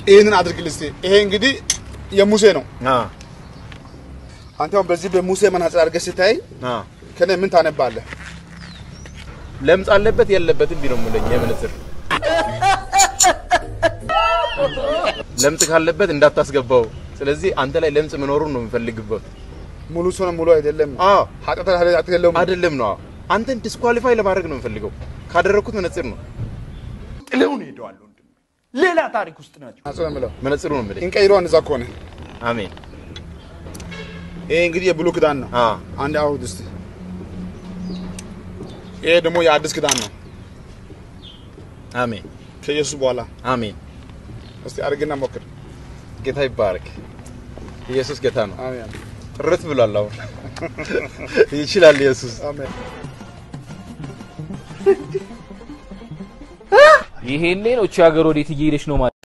ይሄንን አድርግልኝ እስቲ ይሄ እንግዲህ የሙሴ ነው አንተም በዚህ በሙሴ መናጽር አድርገህ ስታይ ከነ ምን ታነባለህ ለምጽ አለበት የለበትም ቢሮ ሙለኝ የመነጽር ለምጽ ካለበት እንዳታስገባው ስለዚህ አንተ ላይ ለምጽ መኖሩን ነው የምፈልግበት ሙሉ ሰው ሙሉ አይደለም ኃጢአት አይደለም ነው አንተን ዲስኳሊፋይ ለማድረግ ነው የምፈልገው ካደረኩት መነጽር ነው ጥለውን ሄደዋል ወንድም ሌላ ታሪክ ውስጥ ናቸው መነጽሩ ነው ማለት እንቀይሮ አንዛ ከሆነ አሜን ይሄ እንግዲህ የብሉይ ኪዳን ነው አንድ አውድ እስቲ ይሄ ደግሞ የአዲስ ኪዳን ነው አሜን ከኢየሱስ በኋላ አሜን እስቲ አርግና ሞክር ጌታ ይባረክ ኢየሱስ ጌታ ነው አሜን ረት ብሏል አሁን ይችላል ኢየሱስ አሜን ይሄኔ ነው እቺ ሀገር ወዴት እየሄደች ነው